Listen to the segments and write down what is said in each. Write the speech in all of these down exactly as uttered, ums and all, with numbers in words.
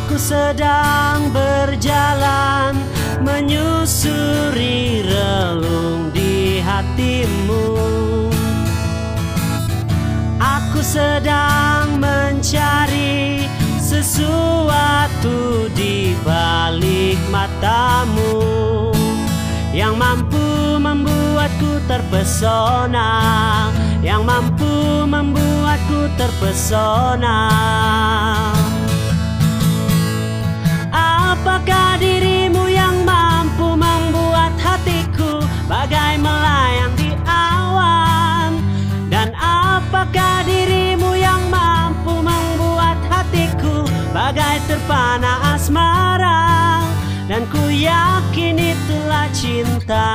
Aku sedang berjalan menyusuri relung di hatimu. Aku sedang mencari sesuatu di balik matamu yang mampu membuatku terpesona, yang mampu membuatku terpesona. Apakah dirimu yang mampu membuat hatiku bagai melayang di awan? Dan apakah dirimu yang mampu membuat hatiku bagai terpana asmara? Dan ku yakin itulah cinta.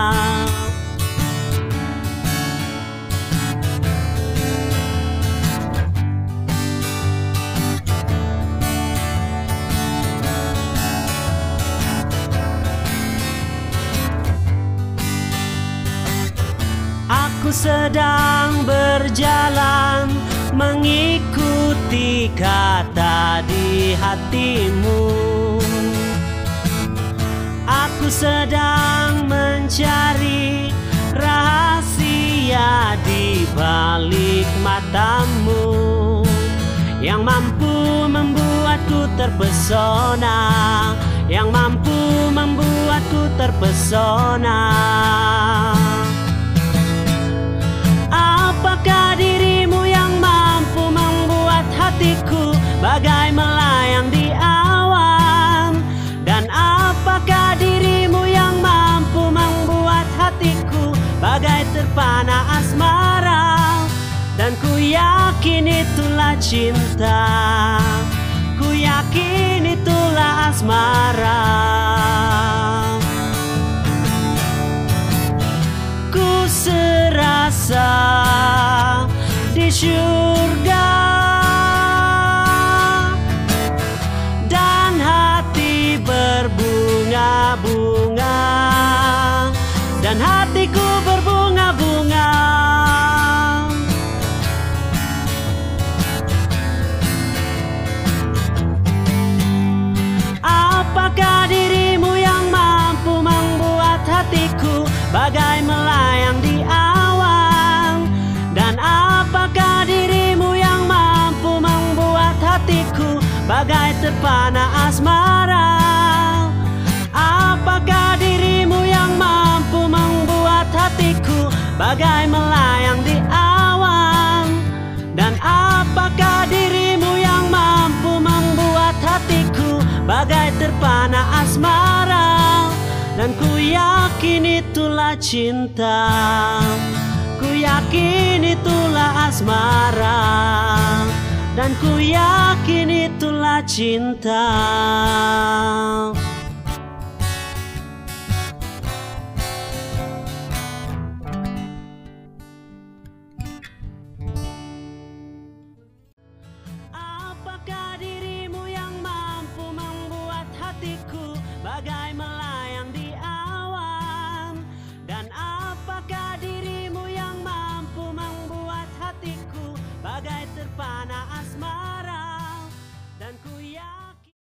Aku sedang berjalan mengikuti kata di hatimu. Aku sedang mencari rahasia di balik matamu yang mampu membuatku terpesona, yang mampu membuatku terpesona. Apakah dirimu yang mampu membuat hatiku bagai melayang di awan? Dan apakah dirimu yang mampu membuat hatiku bagai terpana asmara? Dan ku yakin itulah cinta, ku yakin itulah asmara. Ku serasa di surga dan hati berbunga-bunga, dan hatiku berbunga-bunga. Apakah dirimu yang mampu membuat hatiku bagai melayang di awan? Dan apakah dirimu yang mampu membuat hatiku bagai terpana asmara? Apakah dirimu yang mampu membuat hatiku bagai melayang di awan? Dan apakah dirimu yang mampu membuat hatiku bagai terpana asmara? Dan ku yakin itulah cinta, ku yakin itulah asmara, dan ku yakin itulah cinta. Apakah dirimu yang mampu membuat hatiku bagai melayang di awan? Dan apakah dirimu yang mampu membuat hatiku bagai terpana